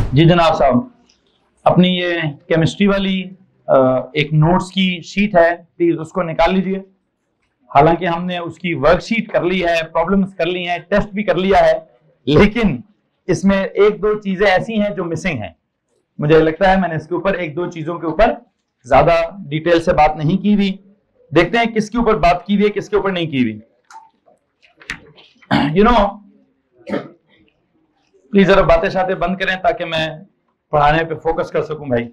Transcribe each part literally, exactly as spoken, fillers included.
जी जनाब साहब, अपनी ये केमिस्ट्री वाली एक नोट्स की शीट है, प्लीज उसको निकाल लीजिए। हालांकि हमने उसकी वर्कशीट कर ली है, प्रॉब्लम्स कर ली हैं, टेस्ट भी कर लिया है, लेकिन इसमें एक दो चीजें ऐसी हैं जो मिसिंग हैं। मुझे लगता है मैंने इसके ऊपर एक दो चीजों के ऊपर ज्यादा डिटेल से बात नहीं की हुई। देखते हैं किसके ऊपर बात की हुई है, किसके ऊपर नहीं की हुई। यू नो प्लीज जरा बातें शातें बंद करें ताकि मैं पढ़ाने पे फोकस कर सकूं। भाई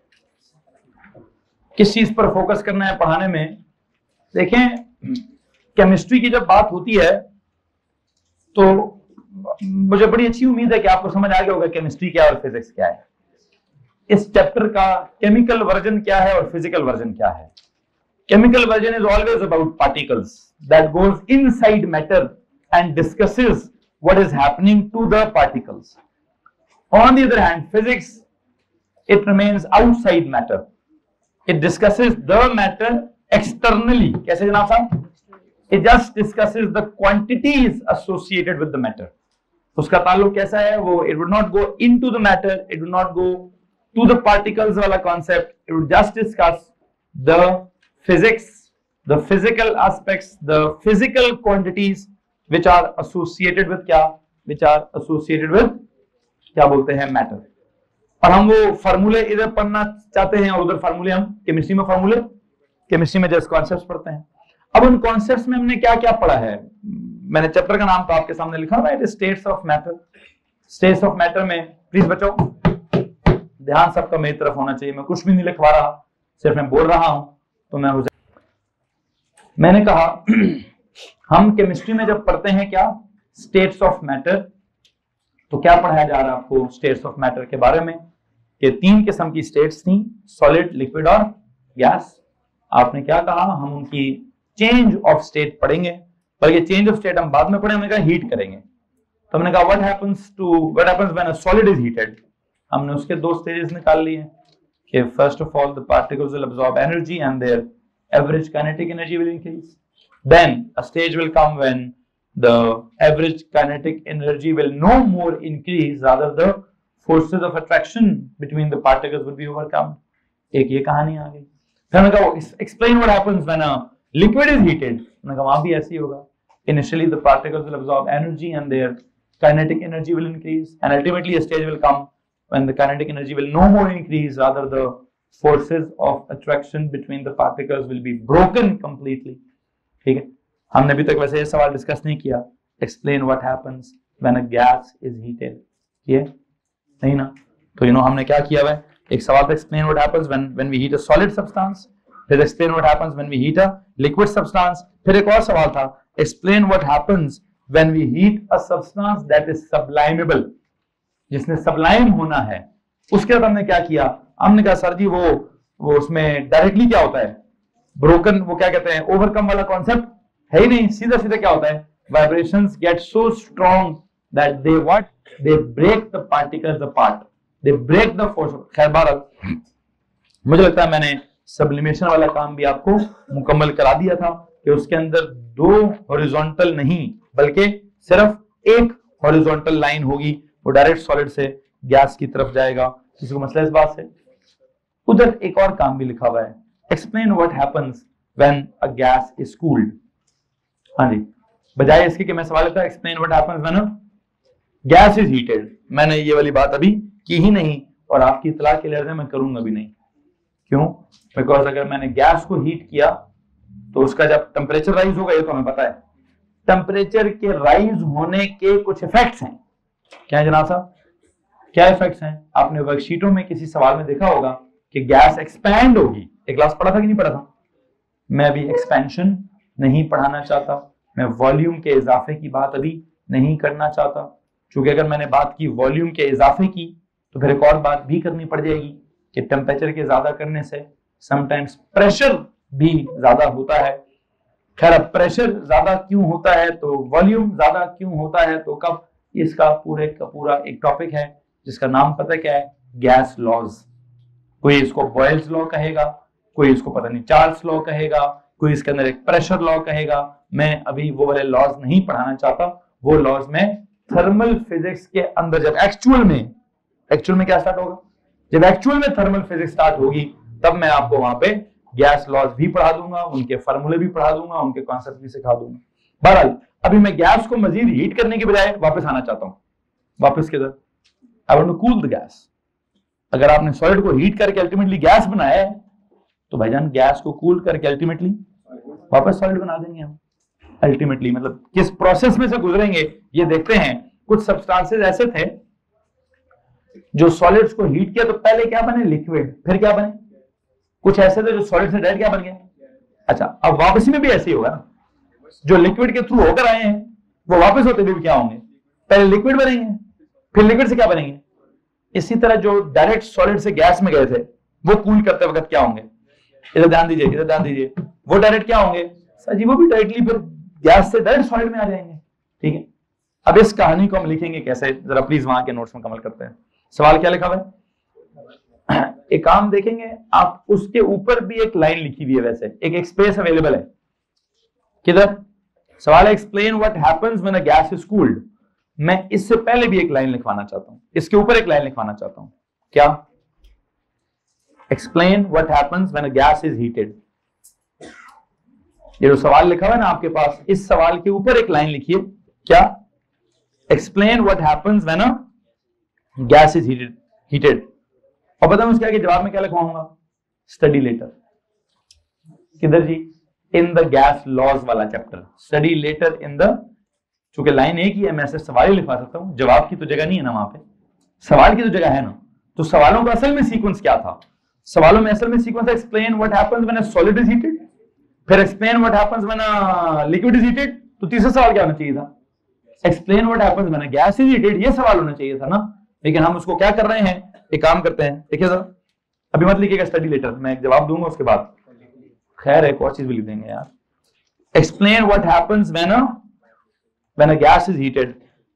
किस चीज पर फोकस करना है पढ़ाने में? देखें, केमिस्ट्री की जब बात होती है तो मुझे बड़ी अच्छी उम्मीद है कि आपको समझ आ गया होगा केमिस्ट्री क्या है और फिजिक्स क्या है। इस चैप्टर का केमिकल वर्जन क्या है और फिजिकल वर्जन क्या है। Chemical version is always about particles that goes inside matter and discusses what is happening to the particles. On the other hand, physics, it remains outside matter. It discusses the matter externally. कैसे जनाब साहब? It just discusses the quantities associated with the matter. उसका ताल्लुक कैसा है? वो it would not go into the matter, it would not go to the particles वाला concept. It would just discuss the physics, the physical aspects, the physical quantities which are associated with क्या, which are associated with क्या बोलते हैं matter. और हम वो फार्मूले इधर पढ़ना चाहते हैं और उधर फार्मूले, हम केमिस्ट्री में फार्मूले, केमिस्ट्री में जस्ट कॉन्सेप्ट्स पढ़ते हैं। अब उन कॉन्सेप्ट्स में हमने क्या क्या पढ़ा है, मैंने चैप्टर का नाम तो आपके सामने लिखा हुआ है, states of matter. States of matter में प्लीज बच्चों ध्यान सबका मेरी तरफ होना चाहिए, मैं कुछ भी नहीं लिखवा रहा, सिर्फ मैं बोल रहा हूं। तो मैं मैंने कहा हम केमिस्ट्री में जब पढ़ते हैं क्या स्टेट्स ऑफ मैटर, तो क्या पढ़ाया जा रहा है आपको स्टेट्स ऑफ मैटर के बारे में? ये तीन किस्म की स्टेट्स थी, सॉलिड, लिक्विड और गैस। आपने क्या कहा, हम उनकी चेंज ऑफ स्टेट पढ़ेंगे, बल्कि चेंज ऑफ स्टेट हम बाद में पढ़ेंगे, हमने कहा हीट करेंगे। तो हमने कहा what happens to what happens when a solid is heated. हमने उसके दो स्टेजेस निकाल लिए कि first of all the particles will absorb energy and their average kinetic energy will increase. Then a stage will come when the average kinetic energy will no more increase, rather the forces of attraction between the particles will be overcome. एक ये कहानी आ गई। फिर मैंने कहा explain what happens when a liquid is heated। मैंने कहा वहां भी ऐसे ही होगा। Initially the particles will absorb energy and their kinetic energy will increase, and ultimately a stage will come when the kinetic energy will no more increase, rather the forces of attraction between the particles will be broken completely। ठीक है, हमने अभी तक वैसे ये सवाल discuss नहीं किया, explain what happens when a gas is heated, ये नहीं ना? तो यू नो हमने क्या किया है, एक सवाल था explain what happens when when we heat a solid substance, फिर explain what happens when we heat a liquid substance, फिर एक और सवाल था explain what happens when we heat a substance that is sublimable, जिसने सब्लाइम होना है। उसके बाद हमने क्या किया, हमने कहा सर जी वो वो उसमें डायरेक्टली क्या होता है, ब्रोकन, वो क्या कहते हैं, ओवरकम वाला कॉन्सेप्ट है ही नहीं। सीधा सीधा क्या होता है, vibrations get so strong that they what they break the particles apart, they break the force. खैर बहरहाल मुझे लगता है मैंने सब्लिमेशन वाला काम भी आपको मुकम्मल करा दिया था कि उसके अंदर दो हॉरिजॉन्टल नहीं बल्कि सिर्फ एक हॉरिजॉन्टल लाइन होगी, वो डायरेक्ट सॉलिड से गैस की तरफ जाएगा। किसी को मसला इस बात से? उधर एक और काम भी लिखा हुआ है, explain what happens when a gas is cooled। हाँ जी, बजाय इसके कि मैं सवाल लेता explain what happens when a gas is heated, मैंने ये वाली बात अभी की ही नहीं और आपकी इत्तला के लिए मैं करूंगा भी नहीं। क्यों? बिकॉज अगर मैंने गैस को हीट किया तो उसका जब टेम्परेचर राइज होगा, ये तो हमें पता है, टेम्परेचर के राइज होने के कुछ इफेक्ट्स हैं। क्या है जनाब साहब, क्या इफेक्ट्स हैं? आपने वर्कशीटों में किसी सवाल में देखा होगा कि गैस एक्सपैंड होगी। एक क्लास पढ़ा था कि नहीं पढ़ा था? मैं अभी एक्सपेंशन नहीं पढ़ाना चाहता, मैं वॉल्यूम के इजाफे की बात अभी नहीं करना चाहता, क्योंकि अगर मैंने बात की वॉल्यूम के इजाफे की तो फिर एक और बात भी करनी पड़ जाएगी कि टेम्परेचर के ज्यादा करने से समटाइम्स प्रेशर भी ज्यादा होता है। खैर अब प्रेशर ज्यादा क्यों होता है तो वॉल्यूम ज्यादा क्यों होता है तो कब, इसका पूरे का पूरा एक टॉपिक है जिसका नाम पता क्या है, गैस लॉज। कोई इसको बॉयल्स लॉ कहेगा, कोई इसको पता नहीं चार्ल्स लॉ कहेगा, कोई इसके अंदर एक प्रेशर लॉ कहेगा। मैं अभी वो वाले लॉज नहीं पढ़ाना चाहता, वो लॉज में थर्मल फिजिक्स के अंदर जब एक्चुअल में एक्चुअल में क्या स्टार्ट होगा? जब एक्चुअल में थर्मल फिजिक्स स्टार्ट होगी तब मैं आपको वहां पे गैस लॉज भी पढ़ा दूंगा, उनके फॉर्मूले भी पढ़ा दूंगा, उनके कॉन्सेप्ट भी सिखा दूंगा। बहरहाल अभी मैं गैस को मजीद हीट करने के बजाय वापस आना चाहता हूं। वापस किधर? I want to cool the gas. अगर आपने सॉलिड को हीट करके अल्टीमेटली गैस बनाया है तो भाईजान गैस को कूल करके अल्टीमेटली वापस सॉलिड बना देंगे हम। अल्टीमेटली मतलब किस प्रोसेस में से गुजरेंगे ये देखते हैं। कुछ सब्सटेंसेस ऐसे थे जो सॉलिड्स को हीट किया तो पहले क्या बने? लिक्विड, फिर क्या बने? कुछ ऐसे थे जो सॉलिड से डायरेक्ट क्या बन गए? अच्छा, अब वापसी में भी ऐसे ही होगा ना, जो लिक्विड के थ्रू होकर आए हैं वो वापस होते हुए क्या होंगे? पहले लिक्विड बनेंगे, फिर लिक्विड से क्या बनेंगे? इसी तरह जो डायरेक्ट सॉलिड से गैस में गए थे वो कूल करते वक्त क्या होंगे? इधर ध्यान दीजिए, इधर ध्यान दीजिए, वो डायरेक्ट क्या होंगे? सर जी वो भी डायरेक्टली फिर गैस से डायरेक्ट सॉलिड में आ जाएंगे। ठीक है, अब इस कहानी को हम लिखेंगे कैसे, जरा प्लीज वहां के नोट्स में कमल करते हैं। सवाल क्या लिखा हुआ है? एक काम देखेंगे आप, उसके ऊपर भी एक लाइन लिखी हुई है, वैसे एक, एक स्पेस अवेलेबल है। किधर? सवाल है explain what happens when a gas is cooled. मैं इससे पहले भी एक लाइन लिखवाना चाहता हूं, इसके ऊपर एक लाइन लिखवाना चाहता हूं। क्या? Explain what happens when a gas is heated. ये जो सवाल लिखा हुआ है ना आपके पास, इस सवाल के ऊपर एक लाइन लिखिए। क्या? Explain what happens when a gas is heated heated और बताऊं उसके आगे जवाब में क्या लिखवाऊंगा? Study letter. किधर जी? इन द गैस लॉज वाला chapter. Study letter in the, चूंकि लाइन एक ही है मैं ऐसे सवाल ही लिखवा सकता हूं, जवाब की तो जगह नहीं है ना वहां पे, सवाल की तो जगह है ना। तो सवालों का असल में सीक्वेंस क्या था? सवालों में असल में सीक्वेंस है explain what happens when a solid is heated, फिर explain what happens when a liquid is heated. तो तीसरा सवाल क्या होना चाहिए था? Explain what happens when a gas is heated. ये सवाल होना चाहिए था ना, लेकिन हम उसको क्या कर रहे हैं? एक काम करते हैं, देखिए सर, अभी मत लिखिएगा स्टडी लेटर, मैं एक जवाब दूंगा उसके बाद, खैर एक और चीज भी लिख देंगे यार। Explain what happens when a when a gas is heated,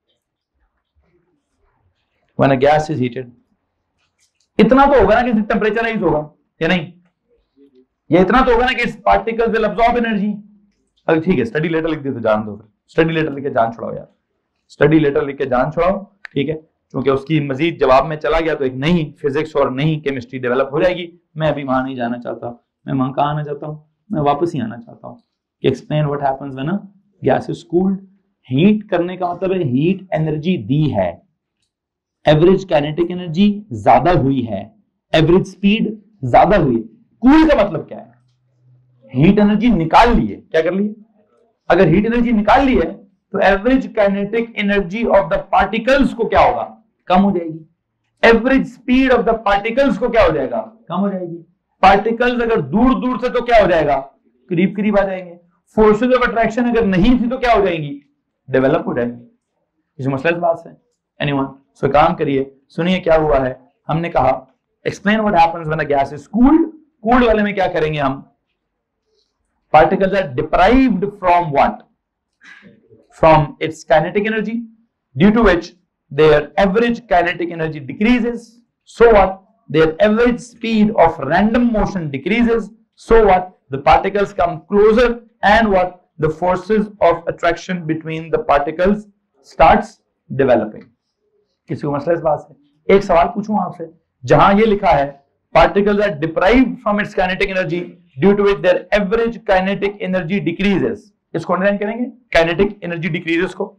when a gas is heated. इतना तो होगा ना कि टेम्परेचर राइज होगा या नहीं? ये इतना तो होगा ना कि पार्टिकल्स विल अब्सॉर्ब एनर्जी। अरे ठीक है, स्टडी लेटर लिख दे तो जान दो, फिर स्टडी लेटर लिख के जान छुड़ाओ यार, स्टडी लेटर लिख के जान छुड़ाओ। ठीक है, क्योंकि उसकी मजीद जवाब में चला गया तो एक नई फिजिक्स और नई केमिस्ट्री डेवलप हो जाएगी। मैं अभी वहां नहीं जाना चाहता, मैं वहां कहाँ आना चाहता हूँ? मैं वापस ही आना चाहता हूँ कि explain what happens when a gas is cooled. Heat करने का मतलब है हीट एनर्जी दी है, एवरेज काइनेटिक एनर्जी ज्यादा हुई है, एवरेज स्पीड ज्यादा हुई है। कूल का मतलब क्या है? हीट एनर्जी निकाल ली है। क्या कर ली? अगर हीट एनर्जी निकाल ली है तो average kinetic energy of the particles को क्या होगा? कम हो जाएगी। Average speed of the particles को क्या हो जाएगा? कम हो जाएगी। पार्टिकल्स अगर दूर दूर से तो क्या हो जाएगा? करीब करीब आ जाएंगे। फोर्सेज ऑफ अट्रैक्शन अगर नहीं थी तो क्या हो जाएंगी? डेवलप हो जाएंगी। इस मसले बात है एनीवन? सो काम करिए, सुनिए क्या हुआ है। हमने कहा explain what happens when a gas is cooled. Cooled वाले में क्या करेंगे हम? Particles are deprived from what? From its kinetic energy, due to which their average kinetic energy decreases. So what? Their average speed of random motion decreases. So what? The particles come closer and what? The forces of attraction between the particles starts developing. किसी को मसला इस बात से? एक सवाल पूछूं आपसे, जहां ये लिखा है particles are deprived from its kinetic energy due to which their average kinetic energy decreases. इसको अंडरलाइन करेंगे, kinetic energy decreases को।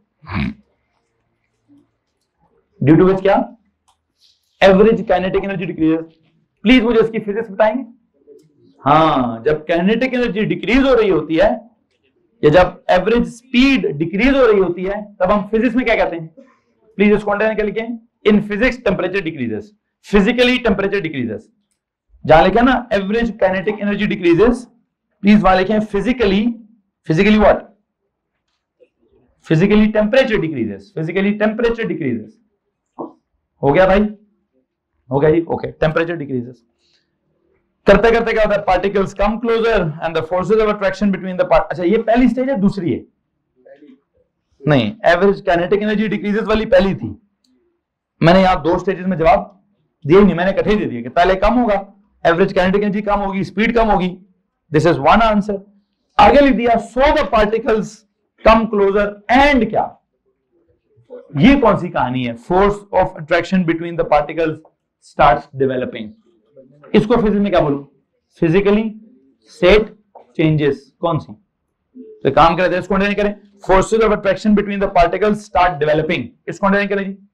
ड्यू टू विच क्या? Average kinetic energy decrease. Please मुझे इसकी फिजिक्स बताएंगे। हाँ, जब काइनेटिक एनर्जी डिक्रीज हो रही होती है या जब एवरेज स्पीड डिक्रीज हो रही होती है तब हम फिजिक्स में क्या कहते हैं? प्लीज इसको अंडरलाइन कर लिखें। In physics temperature decreases, physically temperature decreases. जहां लिखा ना average kinetic energy decreases, please वहां लिखें physically, physically what? Physically temperature decreases, physically temperature decreases. हो गया भाई? हो गया जी? Okay, temperature decreases. करते करते क्या होता है? Particles come closer and the forces of attraction between the part. अच्छा, ये पहली स्टेज है, दूसरी है? नहीं, एवरेज काइनेटिक एनर्जी डिक्रीजेस वाली पहली थी। मैंने यहां दो स्टेजेस में जवाब दिए नहीं, मैंने इकट्ठे दे दिए कि पहले कम होगा, एवरेज काइनेटिक एनर्जी कम होगी, स्पीड कम होगी। This is one answer. आगे लिख दिया so the particles come closer and क्या? ये कौन सी कहानी है? Force of attraction between the particles starts developing. इसको फिजिक्स में क्या बोलूं? Physically state changes. कौन सी? तो काम करें, इसको अंडरलाइन करें। Forces of attraction between the particles start developing. इसको अंडरलाइन करें जी।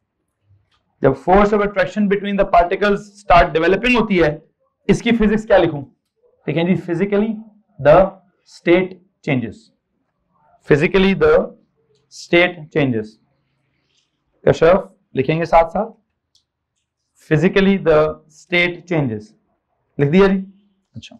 जब force of attraction between the particles start developing होती है, इसकी फिजिक्स क्या लिखूं? ठीक है जी, physically the state changes. Physically the state changes. Kashyap लिखेंगे साथ साथ, फिजिकली द स्टेट चेंजेस। लिख दिया जी। अच्छा,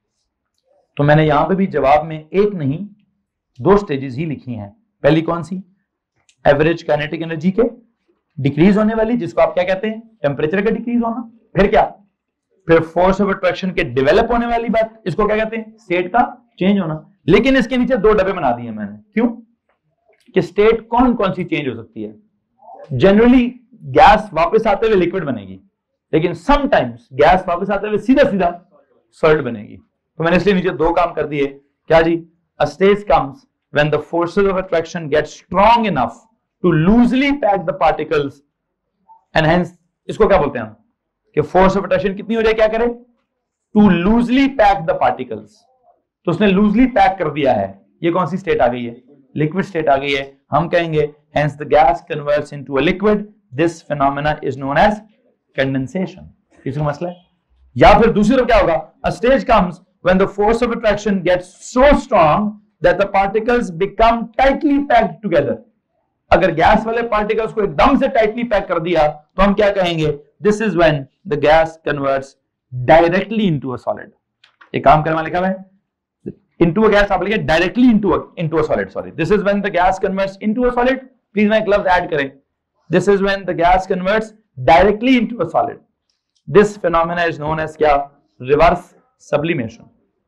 तो मैंने यहां पे भी जवाब में एक नहीं दो स्टेजेस ही लिखी हैं। पहली कौन सी? एवरेज काइनेटिक एनर्जी के डिक्रीज होने वाली, जिसको आप क्या कहते हैं? टेम्परेचर का डिक्रीज होना। फिर क्या? फिर फोर्स ऑफ अट्रैक्शन के डेवलप होने वाली बात, इसको क्या कहते हैं? स्टेट का चेंज होना। लेकिन इसके नीचे दो डब्बे बना दिए मैंने। क्यों? कि स्टेट कौन कौन सी चेंज हो सकती है? जनरली गैस वापस आते हुए लिक्विड बनेगी, लेकिन समटाइम्स गैस वापस आते हुए सीधा सीधा सॉलिड बनेगी। तो मैंने इसलिए नीचे दो काम कर दिए। क्या जी? A stage comes when the forces of attraction get strong enough to loosely pack the particles and hence, इसको क्या बोलते हैं हम? कि फोर्स ऑफ अट्रैक्शन कितनी हो जाए, क्या करे? To loosely pack the particles. तो उसने लूजली पैक कर दिया है। ये कौन सी स्टेट आ गई है? लिक्विड स्टेट आ गई है। हम कहेंगे hence the gas converts into a liquid. This phenomena is known as condensation. इसका मसला है। या फिर दूसरी तरफ क्या होगा? A stage comes when the force of attraction gets so strong that the particles become tightly packed together. अगर गैस वाले पार्टिकल्स को एकदम से टाइटली पैक कर दिया तो हम क्या कहेंगे? This is when the gas converts directly into a solid. एक काम करने वाला लिखा है into a gas, आप लिखे directly into a into a solid. Sorry, this is when the gas converts into a solid. Please मैं gloves add करें. This is when the gas converts directly into a solid. This phenomena is known as क्या? Reverse sublimation.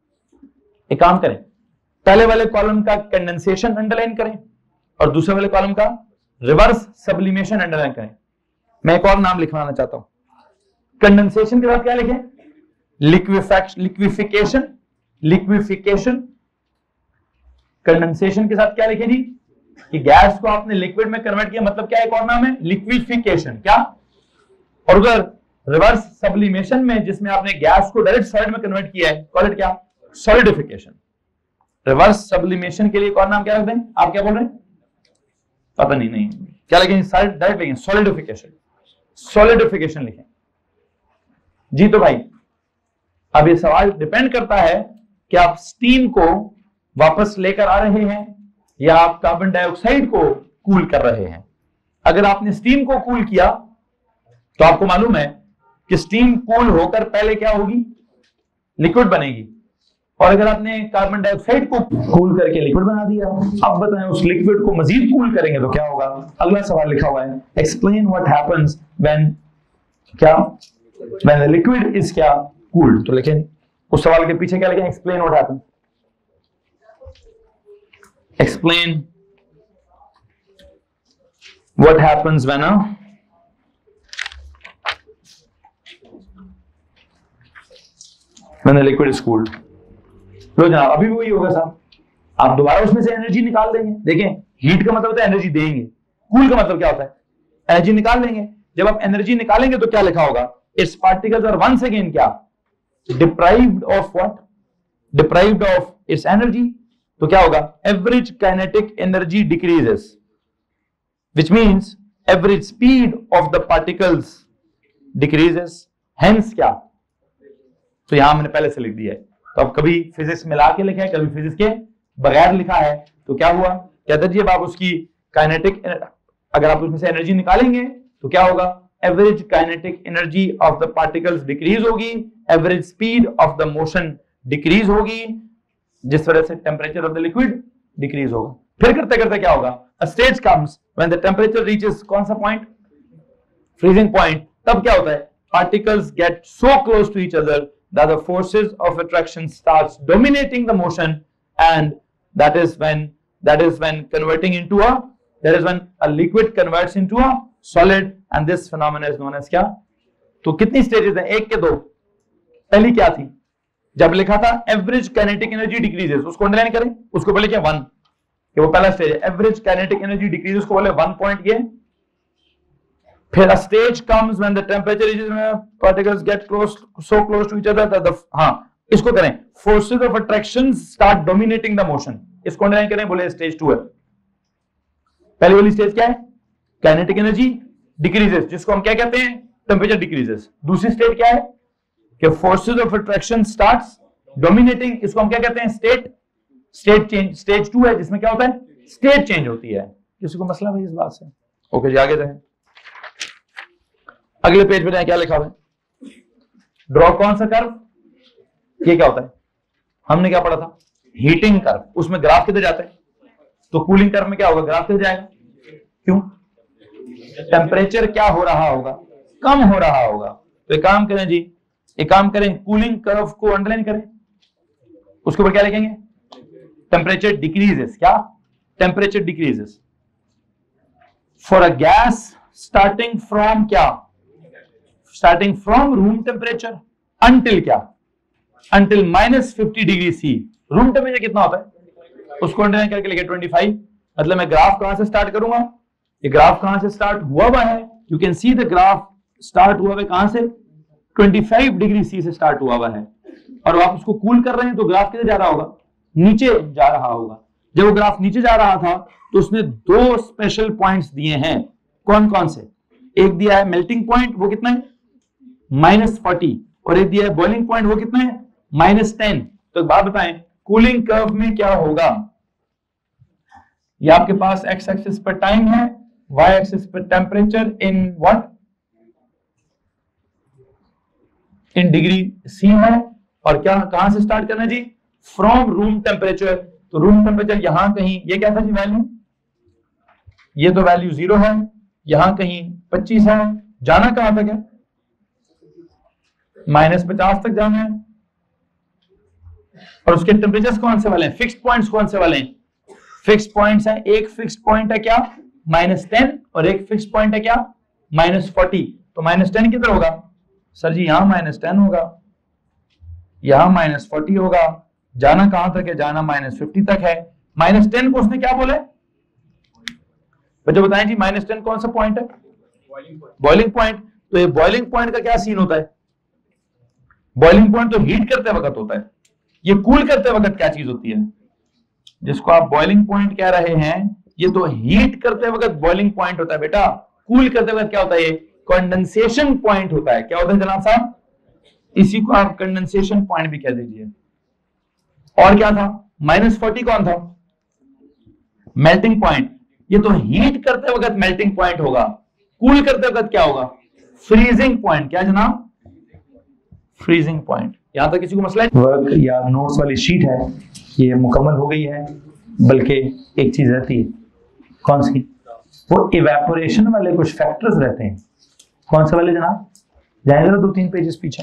एक काम करें, पहले वाले column का condensation underline करें और दूसरे वाले कॉलम का रिवर्स सब्लिमेशन अंडरलाइन करें। मैं एक और नाम लिखवाना चाहता हूं। कंडेंसेशन के बाद क्या लिखें? Liquefaction, liquefaction, liquefaction. कंडेंसेशन के साथ क्या लिखे जी? कि गैस को आपने लिक्विड में कन्वर्ट किया, मतलब क्या? एक और नाम है लिक्विफिकेशन। क्या? और उधर रिवर्स सब्लिमेशन में, जिसमें आपने गैस को डायरेक्ट सॉलिड में कन्वर्ट किया है, कॉल इट क्या? सॉलिडिफिकेशन। रिवर्स सब्लिमेशन के लिए एक और नाम क्या रखते हैं? आप क्या बोल रहे हैं? पता नहीं नहीं क्या लिखेंगे? डायरेक्ट लिखेंगे सॉलिडिफिकेशन। सॉलिडिफिकेशन लिखें जी। तो भाई अब ये सवाल डिपेंड करता है कि आप स्टीम को वापस लेकर आ रहे हैं या आप कार्बन डाइऑक्साइड को कूल कर रहे हैं। अगर आपने स्टीम को कूल किया तो आपको मालूम है कि स्टीम कूल होकर पहले क्या होगी? लिक्विड बनेगी। और अगर आपने कार्बन डाइऑक्साइड को कूल करके लिक्विड बना दिया, अब बताएं उस लिक्विड को मजीद कूल करेंगे तो क्या होगा? अगला सवाल लिखा हुआ है, एक्सप्लेन व्हाट हैपेंस व्हेन क्या? व्हेन द लिक्विड इज क्या? कूल्ड। तो लिखें उस सवाल के पीछे क्या लिखें? Explain what happens. Explain what happens when a when the liquid is cooled. लो जनाब, अभी भी वही होगा साहब। आप दोबारा उसमें से एनर्जी निकाल देंगे। देखें, हीट का मतलब होता है एनर्जी देंगे, कूल का मतलब क्या होता है? एनर्जी निकाल देंगे। जब आप एनर्जी निकालेंगे तो क्या लिखा होगा? Its particles are once again क्या? Deprived of what? Deprived of its energy. तो क्या होगा? Average kinetic energy decreases, which means average speed of the particles decreases. Hence क्या? तो यहां मैंने पहले से लिख दिया है। तो अब कभी फिजिक्स मिला के लिखा है, कभी फिजिक्स के बगैर लिखा है। तो क्या हुआ? कहते जी अब आप उसकी काइनेटिक, अगर आप उसमें से एनर्जी निकालेंगे तो क्या होगा? Average kinetic energy of the particles decrease होगी, average speed of the motion decrease होगी, जिस वजह से temperature of the liquid decrease होगा। फिर करते करते क्या होगा? A stage comes when the temperature reaches कौन सा पॉइंट? Freezing point. तब क्या होता है? Particles get so close to each other that the forces of attraction starts dominating the motion, and that is when that is when converting into a that is when a liquid converts into a solid, and this phenomena is known as क्या? तो कितनी stages हैं? एक के दो। पहली क्या थी? जब लिखा था एवरेज काइनेटिक एनर्जी डिक्रीजेस, उसको अंडरलाइन करें। उसको पहले क्या? वन। कि वो पहला स्टेज है। एवरेज काइनेटिक एनर्जी डिक्रीजेस को बोले वन पॉइंट ये। फिर a stage comes when the temperature reaches when particles get close so close to each other that the हाँ इसको करें forces of attraction start dominating the motion। इसको underline करें, बोले स्टेज टू है। पहली वाली स्टेज क्या है? काइनेटिक एनर्जी डिक्रीजेस, जिसको हम क्या कहते हैं? Temperature decreases. दूसरी स्टेज क्या है? कि forces of attraction starts dominating, इसको हम क्या कहते हैं? State state change. Stage two है जिसमें क्या होता है? स्टेट चेंज होती है। किसी को मसला भाई इस बात से? ओके जी, आगे जाए। अगले पेज पे जाए, क्या लिखा हुआ है? ड्रॉ कौन सा कर्व? ये क्या होता है? हमने क्या पढ़ा था? Heating curve. उसमें ग्राफ किधर जाता है? तो कूलिंग कर्व में क्या होगा? ग्राफ किधर जाएगा? क्यों? टेम्परेचर क्या हो रहा होगा? कम हो रहा होगा। तो एक काम करें जी, एक काम करें, कूलिंग कर्व को अंडरलाइन करें, उसके ऊपर क्या लिखेंगे? Temperature decreases. क्या? Temperature decreases for a gas starting from क्या? Starting from room temperature until क्या? Until minus fifty degree C. Room temperature कितना होता है? उसको अंडरलाइन करके लिखे ट्वेंटी फाइव। मतलब मैं ग्राफ कहां से स्टार्ट करूंगा? ये ग्राफ कहां से स्टार्ट हुआ हुआ है? You can see the graph start हुआ है कहां से? पच्चीस डिग्री सी से स्टार्ट हुआ हुआ है। और आप उसको कूल कर रहे हैं तो ग्राफ किधर जा रहा होगा? नीचे जा रहा होगा। जब वो ग्राफ नीचे जा रहा था तो उसने दो स्पेशल पॉइंट्स दिए हैं। कौन कौन से? एक दिया है मेल्टिंग पॉइंट, वो कितना है? Minus forty. और एक दिया है बॉइलिंग पॉइंट, वो कितना है? Minus ten. तो एक बात बताएं, कूलिंग कर्व में क्या होगा? ये आपके पास एक्स एक्सिस पर टाइम है, वाई एक्सिस पर temperature in what? In degree C है। और क्या कहां से स्टार्ट करना जी? From room temperature. तो रूम टेम्परेचर यहां कहीं, ये क्या था जी वैल्यू? ये तो वैल्यू जीरो है, यहां कहीं पच्चीस है। जाना कहां तक है? माइनस पचास तक जाना है। और उसके टेम्परेचर्स कौन से वाले हैं? फिक्स्ड पॉइंट्स कौन से वाले हैं? फिक्स्ड पॉइंट्स हैं। एक फिक्स्ड पॉइंट है क्या? Minus ten. और एक फिक्स्ड पॉइंट है क्या? Minus forty. तो माइनस टेन किधर होगा? सर जी यहां माइनस टेन होगा, यहां माइनस फोर्टी होगा। जाना कहां तक है? जाना माइनस फिफ्टी तक है। माइनस टेन को उसने क्या बोला है? बच्चों बताएं जी, माइनस टेन कौन सा पॉइंट है? Boiling point. तो ये बॉइलिंग पॉइंट का क्या सीन होता है? बॉइलिंग पॉइंट तो हीट करते वक्त होता है। ये कूल करते वक्त क्या चीज होती है? जिसको आप बॉइलिंग पॉइंट कह रहे हैं, ये तो हीट करते वक्त बॉइलिंग पॉइंट होता है बेटा। कूल करते वक्त क्या होता है? ये कंडेंसेशन पॉइंट होता है। क्या होता है जनाब साहब? इसी को आप कंडेंसेशन पॉइंट भी कह दीजिए। और क्या था? माइनस फोर्टी कौन था? Melting point. ये तो हीट करते वक्त मेल्टिंग पॉइंट होगा। कूल करते वक्त क्या होगा? Freezing point. क्या जनाब? Freezing point. यहां तक किसी को मसला है? वर्क या नोट्स वाली शीट है, ये मुकम्मल हो गई है, बल्कि एक चीज रहती है। कौन सी? वो इवेपोरेशन वाले कुछ फैक्टर्स रहते हैं। कौन से वाले जनाब? जाए जरा दो तीन पेजेस पीछे।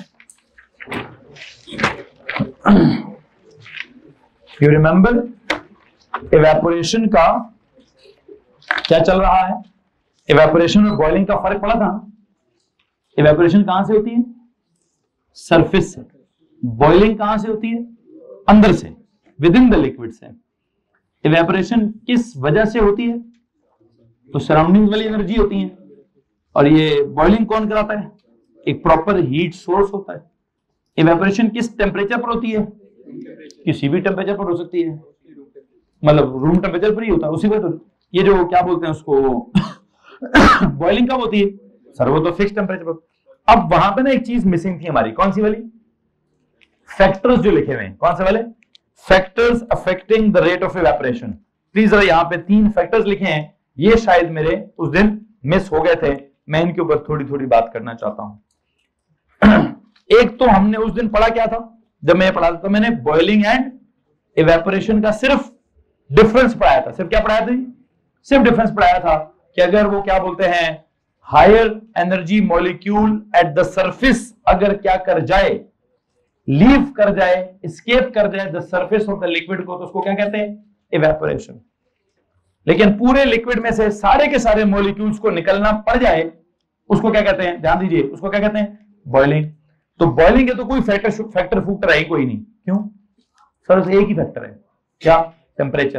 यू रिमेंबर इवेपोरेशन का क्या चल रहा है? इवेपोरेशन और बॉइलिंग का फर्क पड़ा था। इवेपोरेशन कहां से होती है? सरफेस से। बॉइलिंग कहां से होती है? अंदर से, विद इन द लिक्विड से। इवेपोरेशन किस वजह से होती है? तो सराउंडिंग वाली एनर्जी होती है। और ये बॉइलिंग कौन कराता है? एक प्रॉपर हीट सोर्स होता है। इवेपोरेशन किस टेम्परेचर पर होती है? किसी भी टेम्परेचर पर हो सकती है, मतलब रूम टेम्परेचर पर ही होता है उसी पर। तो ये जो क्या बोलते हैं उसको बॉइलिंग कब होती है? सर वो तो फिक्स टेम्परेचर पर। अब वहां पे ना एक चीज मिसिंग थी हमारी। कौन सी वाली? फैक्टर्स जो लिखे हुए हैं। कौन से वाले? Factors affecting the rate of evaporation. Please जरा यहाँ पे तीन फैक्टर्स लिखे हैं, ये शायद मेरे उस दिन मिस हो गए थे। मैं इनके ऊपर थोड़ी थोड़ी बात करना चाहता हूं। एक तो हमने उस दिन पढ़ा क्या था? जब मैं पढ़ा था तो मैंने बॉइलिंग एंड इवेपोरेशन का सिर्फ डिफरेंस पढ़ाया था। सिर्फ क्या पढ़ाया था? सिर्फ डिफरेंस पढ़ाया था कि अगर वो क्या बोलते हैं, higher energy molecule at the surface अगर क्या कर जाए, लीव कर जाए, एस्केप कर जाए the surface of the liquid को, तो उसको क्या कहते हैं? इवेपोरेशन। लेकिन पूरे लिक्विड में से सारे के सारे मॉलिक्यूल्स को निकलना पड़ जाए, उसको क्या कहते हैं? ध्यान दीजिए, उसको क्या कहते हैं? बॉइलिंग। तो बॉइलिंग है तो कोई फैक्टर फैक्टर फूक्टर है कोई नहीं। क्यों? सर एक ही फैक्टर है। क्या? टेम्परेचर।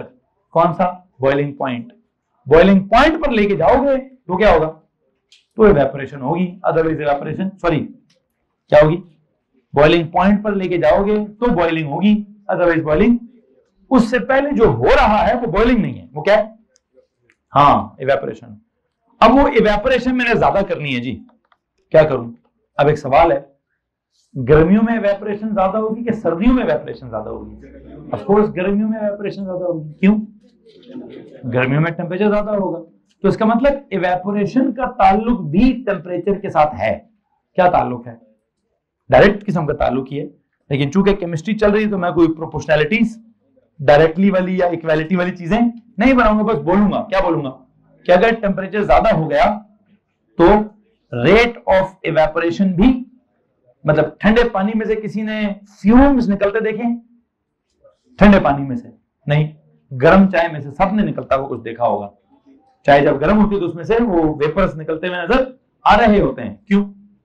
कौन सा? Boiling point. बॉइलिंग पॉइंट पर लेके जाओगे तो क्या होगा? तो इवेपोरेशन होगी, अदरवाइज इवेपोरेशन सॉरी क्या होगी? बॉइलिंग पॉइंट पर लेके जाओगे तो बॉइलिंग होगी, अदरवाइज बॉइलिंग। उससे पहले जो हो रहा है वो बॉइलिंग नहीं है, वो क्या है? हाँ, इवेपोरेशन। अब वो इवेपोरेशन मैंने ज्यादा करनी है जी, क्या करूं? अब एक सवाल है, गर्मियों में इवेपोरेशन ज्यादा होगी कि सर्दियों में इवेपोरेशन ज्यादा होगी? ऑफ कोर्स गर्मियों में इवेपोरेशन ज्यादा होगी। क्यों? गर्मियों में टेम्परेचर ज्यादा होगा, तो इसका मतलब इवेपोरेशन का ताल्लुक भी टेम्परेचर के साथ है। क्या ताल्लुक है? डायरेक्ट किस्म का ताल्लुक ही है, लेकिन चूंकि केमिस्ट्री चल रही है तो मैं कोई प्रोपोर्शनैलिटीज डायरेक्टली वाली या इक्वालिटी वाली चीजें नहीं बनाऊंगा, बस बोलूंगा। क्या बोलूंगा? कि अगर टेम्परेचर ज्यादा हो गया तो रेट ऑफ इवेपोरेशन भी, मतलब ठंडे पानी में से किसी ने फ्यूम्स निकलते देखे? ठंडे पानी में से नहीं, गर्म चाय में से सबने निकलता हुआ कुछ देखा होगा। चाय जब गर्म होती है तो उसमें से वो वेपर्स निकलते हुए नजर आ रहे होते हैं। क्यों?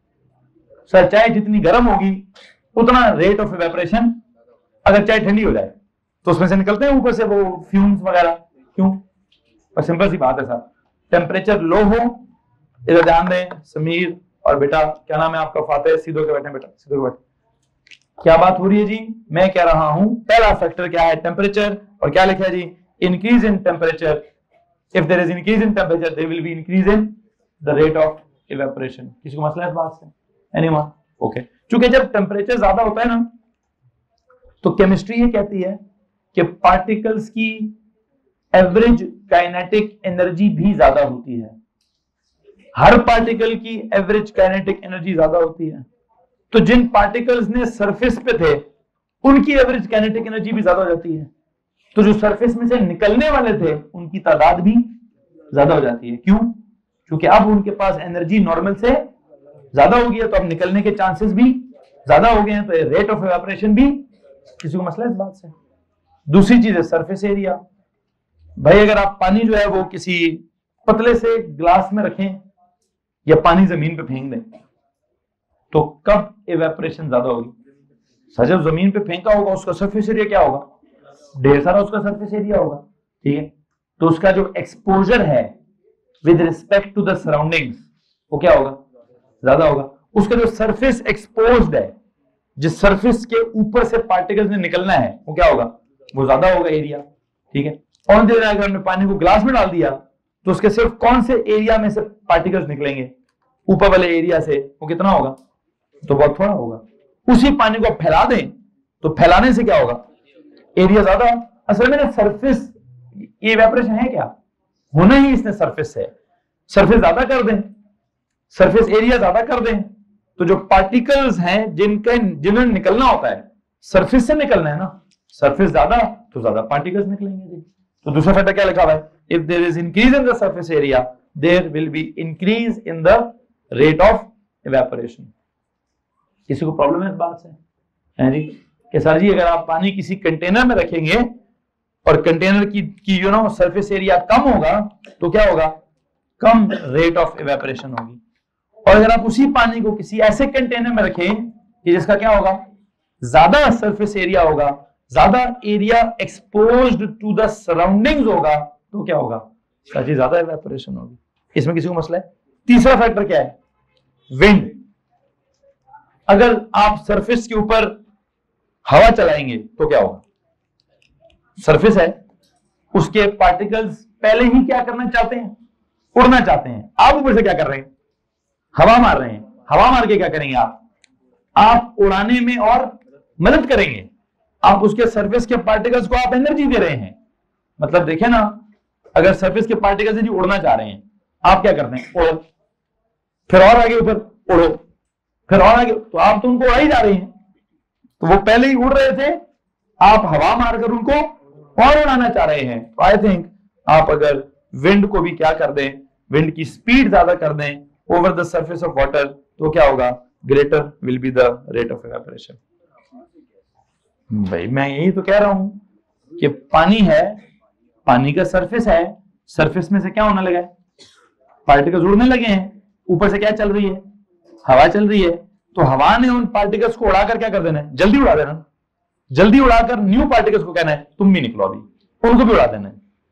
सर चाय जितनी गर्म होगी उतना रेट ऑफ इवेपोरेशन, अगर चाय ठंडी हो जाए तो उसमें से निकलते हैं ऊपर से वो फ्यूम्स वगैरह। क्यों? और सिंपल सी बात है सर, टेम्परेचर लो हो, इधर ध्यान दें समीर और बेटा, क्या नाम है आपका? फातेह, सीधो के बैठे बेटा, सीधो के बैठे। क्या बात हो रही है जी? मैं कह रहा हूं पहला फैक्टर क्या है? टेम्परेचर। और क्या लिखा है जी? Increase in temperature, if there is increase in temperature there will be increase in the rate of evaporation. किसी को मसला है इस बात से? एनीवन? ओके। चूंकि जब टेम्परेचर ज्यादा होता है ना, तो केमिस्ट्री ये कहती है कि पार्टिकल्स की एवरेज काइनेटिक एनर्जी भी ज्यादा होती है। हर पार्टिकल की एवरेज काइनेटिक एनर्जी ज्यादा होती है, तो जिन पार्टिकल्स ने सरफेस पे थे उनकी एवरेज काइनेटिक एनर्जी भी ज्यादा हो जाती है। तो जो सरफेस में से निकलने वाले थे उनकी तादाद भी ज्यादा हो जाती है। क्यों? क्योंकि अब उनके पास एनर्जी नॉर्मल से ज्यादा हो गई है, तो अब निकलने के चांसेस भी ज्यादा हो गए हैं, तो रेट ऑफ इवेपोरेशन भी। किसी को मसला है इस बात से? दूसरी चीज है सरफेस एरिया। भाई अगर आप पानी जो है वो किसी पतले से ग्लास में रखें या पानी जमीन पे फेंक दें, तो कब इवेपोरेशन ज्यादा होगी? सर जब जमीन पे फेंका होगा उसका सरफेस एरिया क्या होगा? ढेर सारा उसका सरफेस एरिया होगा, ठीक है? तो उसका जो एक्सपोजर है with respect to the surroundings वो क्या होगा? ज्यादा होगा। उसका जो सरफेस एक्सपोज्ड है, जिस सरफेस के ऊपर से पार्टिकल्स ने निकलना है, वो क्या होगा? वो ज्यादा होगा एरिया, ठीक है? और देर अगर हमने पानी को ग्लास में डाल दिया तो उसके सिर्फ कौन से एरिया में से पार्टिकल्स निकलेंगे? ऊपर वाले एरिया से। वो कितना होगा? तो बहुत थोड़ा होगा। उसी पानी को फैला दें तो फैलाने से क्या होगा? एरिया ज्यादा। असल में ना सरफेस, ये इवेपोरेशन है क्या? होना ही इसने सरफेस है। सरफेस ज्यादा कर दें, सरफेस एरिया ज्यादा कर दें, तो जो पार्टिकल्स हैं जिनका जिन्हें निकलना होता है सरफेस से निकलना है ना, सरफेस ज्यादा तो ज्यादा पार्टिकल्स निकलेंगे जी। तो दूसरा फैक्टर क्या लिखा हुआ है? If there is increase in the surface area there will be increase in the rate of evaporation. किसी को प्रॉब्लम है इस बात से? है जी कि सर जी अगर आप पानी किसी कंटेनर में रखेंगे और कंटेनर की की यू नो सरफेस एरिया कम होगा तो क्या होगा? कम रेट ऑफ इवेपोरेशन होगी। और अगर आप उसी पानी को किसी ऐसे कंटेनर में रखें कि जिसका क्या होगा? ज्यादा सरफेस एरिया होगा, ज्यादा area exposed to the surroundings होगा, तो क्या होगा? सर ज्यादा इवेपोरेशन होगी। इसमें किसी को मसला है? तीसरा फैक्टर क्या है? विंड। अगर आप सरफेस के ऊपर हवा चलाएंगे तो क्या होगा? सरफेस है, उसके पार्टिकल्स पहले ही क्या करना चाहते हैं? उड़ना चाहते हैं। आप ऊपर से क्या कर रहे हैं? हवा मार रहे हैं। हवा मार के क्या करेंगे आप? आप उड़ाने में और मदद करेंगे। आप उसके सरफेस के पार्टिकल्स को आप एनर्जी दे रहे हैं। मतलब देखें ना, अगर सरफेस के पार्टिकल्स यदि उड़ना चाह रहे हैं, आप क्या करते हैं? उड़ो, फिर और आगे ऊपर उड़ो, फिर और आगे, तो आप तो उनको उड़ा ही जा रहे हैं। तो वो पहले ही उड़ रहे थे, आप हवा मारकर उनको और उड़ाना चाह रहे हैं। तो आई थिंक आप अगर विंड को भी क्या कर दें, विंड की स्पीड ज्यादा कर दें over the surface of water, तो क्या होगा? Greater will be the rate of evaporation. भाई मैं यही तो कह रहा हूं कि पानी है, पानी का सरफेस है, सरफेस में से क्या होने लगा है? पार्टिकल्स उड़ने लगे हैं। ऊपर से क्या चल रही है? हवा चल रही है। तो हवा ने उन पार्टिकल्स को उड़ाकर क्या कर देना है? जल्दी उड़ा देना। जल्दी उड़ाकर न्यू पार्टिकल्स को कहना है तुम भी निकलो, अभी उनको भी उड़ा देना है।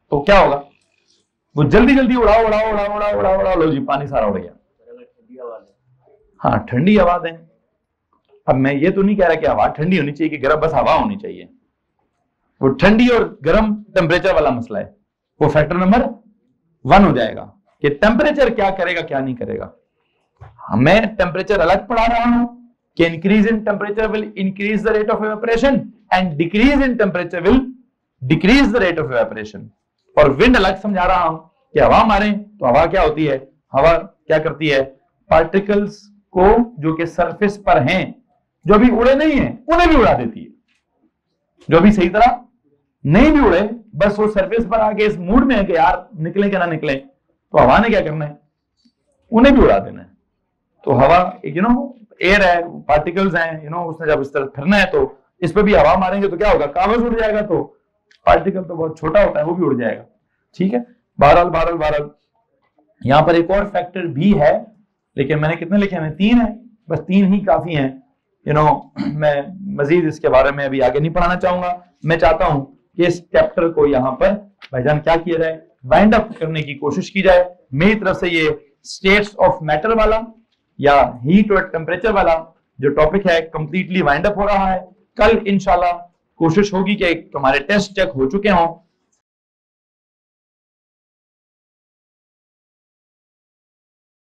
तो क्या होगा, वो जल्दी जल्दी उड़ाओ उड़ाओ उड़ाओ उड़ाओ उड़ाओ उड़ाओ, लो जी पानी सारा उड़ गया। हाँ ठंडी हवा दें। अब मैं ये तो नहीं कह रहा कि हवा ठंडी होनी चाहिए कि गर्म, बस हवा होनी चाहिए। वो ठंडी और गर्म टेम्परेचर वाला मसला है, वो फैक्टर नंबर वन हो जाएगा कि टेम्परेचर क्या करेगा क्या नहीं करेगा। मैं टेम्परेचर अलग पढ़ा रहा हूं कि increase in temperature will increase the rate of evaporation and decrease in temperature will decrease the rate of evaporation. और विंड अलग समझा रहा हूं कि हवा मारे तो हवा क्या होती है, हवा क्या करती है, पार्टिकल्स को जो कि सरफेस पर हैं, जो अभी उड़े नहीं है उन्हें भी उड़ा देती है। जो अभी सही तरह नहीं भी उड़े, बस वो सरफेस पर आके इस मूड में है कि यार निकले क्या ना निकले, तो हवा ने क्या करना है, उन्हें भी उड़ा देना है। तो हवा यू नो एयर है, पार्टिकल्स हैं, यू नो उसने जब इस तरह फिरना है तो इस पर भी हवा मारेंगे तो क्या होगा, कागज उड़ जाएगा। तो पार्टिकल तो बहुत छोटा होता है, वो भी उड़ जाएगा। ठीक है, बहरहाल बहरहाल बहरहाल यहां पर एक और फैक्टर भी है, लेकिन मैंने कितने लिखे हैं, तीन है, बस तीन ही काफी हैं। यू नो मैं मजीद इसके बारे में अभी आगे नहीं पढ़ाना चाहूंगा। मैं चाहता हूं कि इस चैप्टर को यहाँ पर भाईजान क्या किया जाए, वाइंड अप करने की कोशिश की जाए। मेरी तरफ से ये स्टेट्स ऑफ मैटर वाला या हीट और टेम्परेचर वाला जो टॉपिक है कंप्लीटली वाइंड अप हो रहा है। कल इंशाल्लाह कोशिश होगी कि हमारे टेस्ट चेक हो चुके हों